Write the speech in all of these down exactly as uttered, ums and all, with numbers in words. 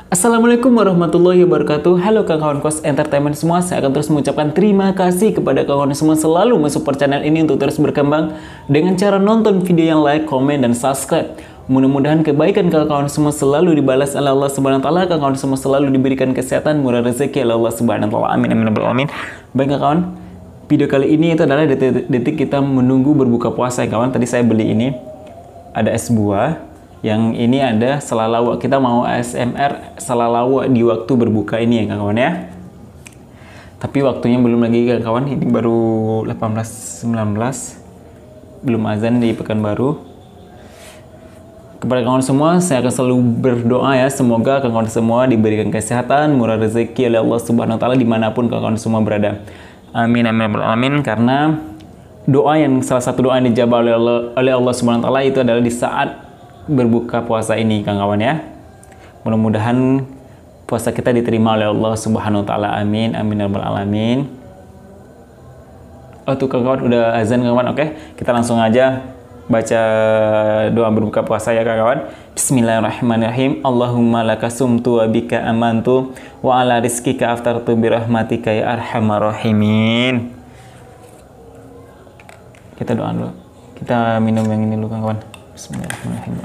Assalamualaikum warahmatullahi wabarakatuh. Halo kawan-kawan Kos Entertainment semua. Saya akan terus mengucapkan terima kasih kepada kawan-kawan semua selalu mensupport channel ini untuk terus berkembang dengan cara nonton video yang like, komen, dan subscribe. Mudah-mudahan kebaikan kawan-kawan semua selalu dibalas oleh Allah Subhanahu wa taala. Kawan-kawan semua selalu diberikan kesehatan, murah rezeki oleh Allah Subhanahu wa taala. Amin amin amin. Baik kawan, video kali ini itu adalah detik-detik kita menunggu berbuka puasa ya kawan. Tadi saya beli ini ada es buah. Yang ini ada selalawak. Kita mau A S M R selalawak di waktu berbuka ini ya kawan ya. Tapi waktunya belum lagi kawan. Ini baru delapan belas sembilan belas. Belum azan di Pekanbaru. Kepada kawan semua, saya akan selalu berdoa ya. Semoga kawan semua diberikan kesehatan, murah rezeki oleh Allah Subhanahu wa taala dimanapun kawan semua berada. Amin amin amin. Karena doa yang salah satu doa yang dijabah oleh Allah, oleh Allah Subhanahu wa taala itu adalah di saat berbuka puasa ini kawan-kawan ya. Mudah-mudahan puasa kita diterima oleh Allah Subhanahu wa taala. Amin amin ya rabbal alamin. Oh tuh kawan-kawan udah azan kawan. Oke, kita langsung aja baca doa berbuka puasa ya kawan. Bismillahirrahmanirrahim. Allahumma laka sumtu wa bika amantu wa ala rizkika aftartu bi rahmatika ya arhamar rahimin. Kita doa dulu. Kita minum yang ini dulu kawan. Bismillahirrahmanirrahim.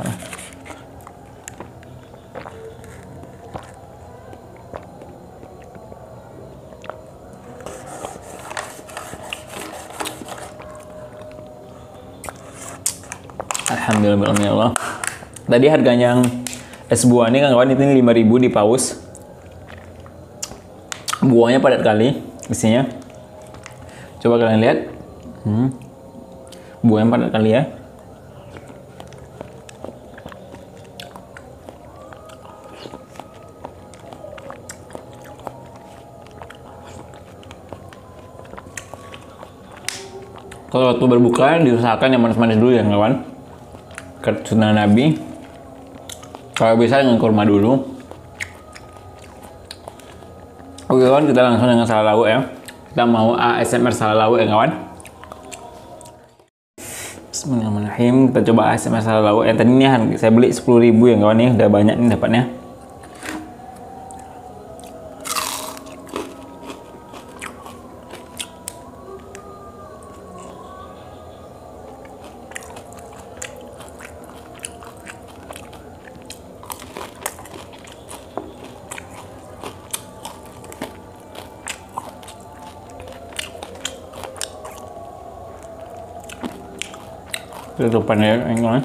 Alhamdulillah ya Allah. Tadi harganya yang es buah ini kawan itu lima ribu di Paus. Buahnya padat kali isinya. Coba kalian lihat. Hmm. Buahnya padat kali ya. Kalau waktu berbuka diusahakan yang manis-manis dulu ya kawan. Sunnah Nabi. Kalau bisa dengan kurma dulu. Oke kawan, kita langsung dengan salalawak ya. Kita mau A S M R salalawak ya kawan. Bismillahirrahmanirrahim. Kita coba A S M R salalawak. Yang tadi ini saya beli sepuluh ribu ya kawan nih. Udah banyak nih dapatnya. Tutupannya yang kawan.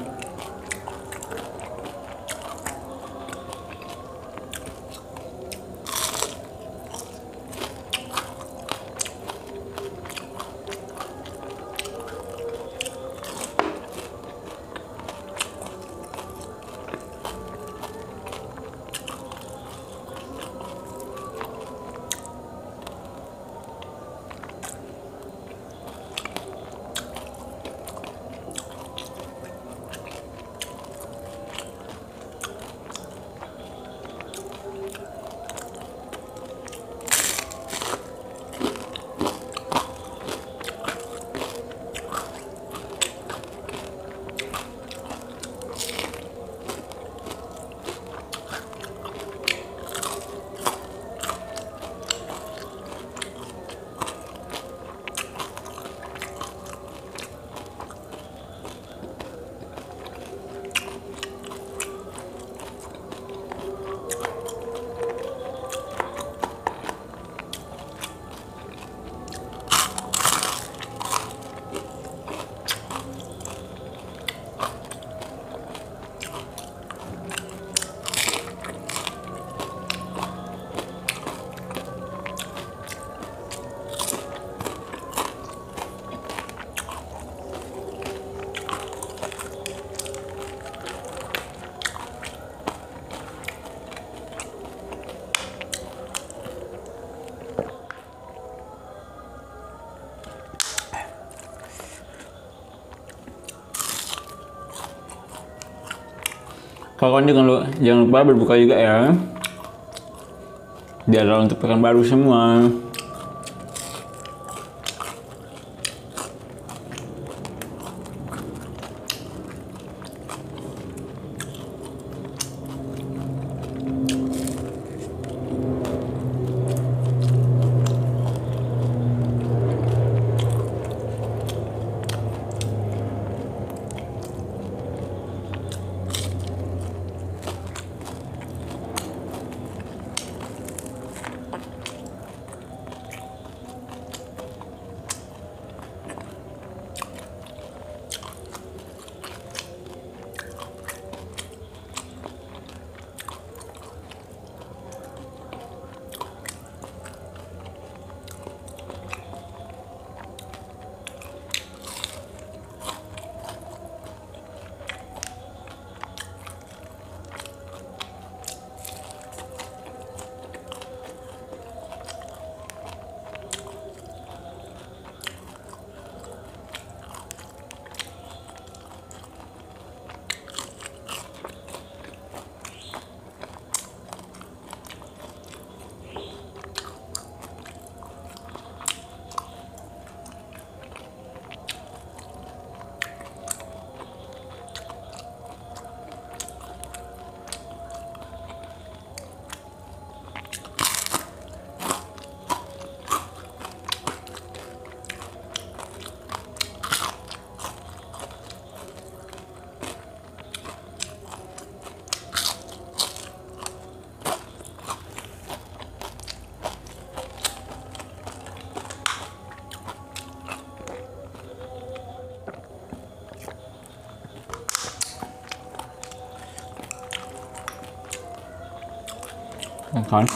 Kawan jangan lupa, jangan lupa berbuka juga ya. Biar untuk Pekanbaru semua. Kan?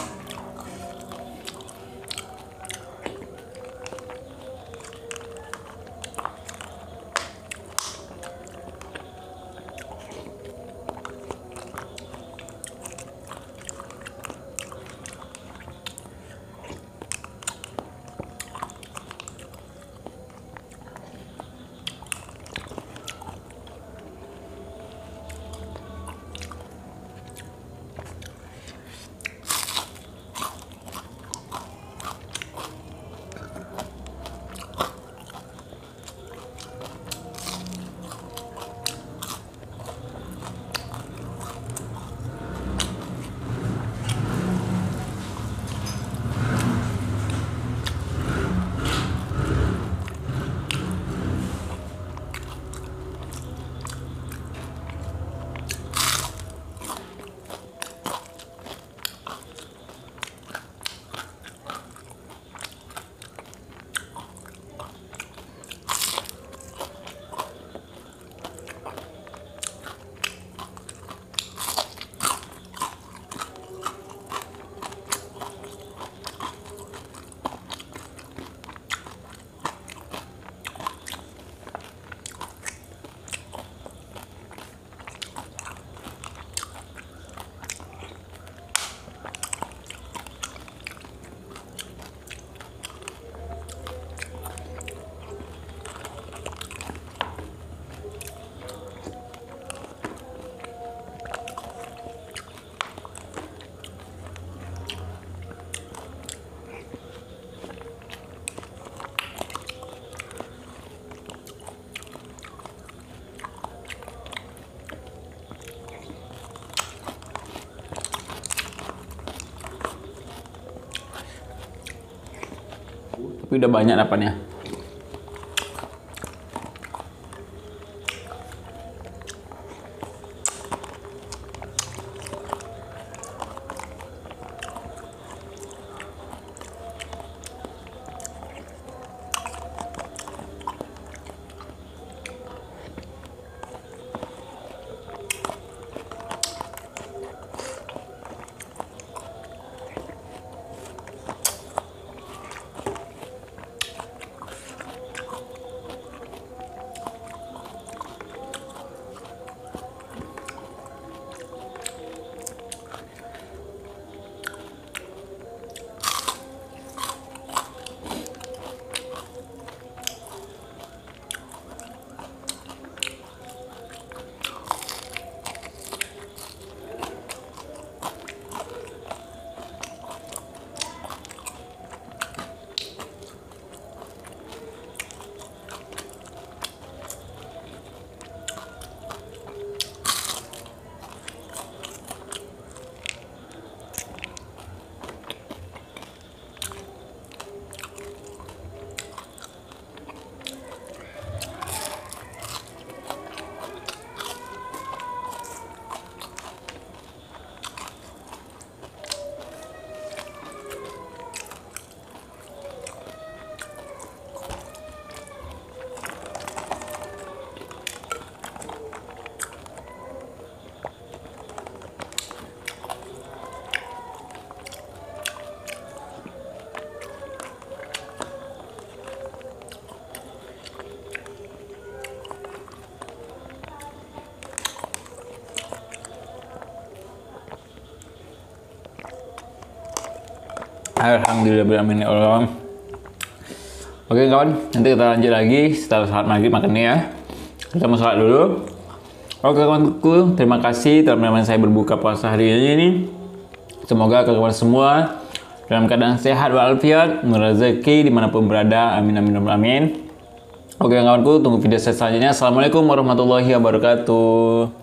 Tapi udah banyak dapatnya. Alhamdulillah ya Allah. Oke kawan, nanti kita lanjut lagi setelah salat maghrib makannya ya. Kita mau salat dulu. Oke kawanku, terima kasih telah menemani saya berbuka puasa hari ini. Semoga kawan semua dalam keadaan sehat walafiat, rezeki dimanapun berada. Amin amin amin. Oke kawanku, tunggu video saya selanjutnya. Assalamualaikum warahmatullahi wabarakatuh.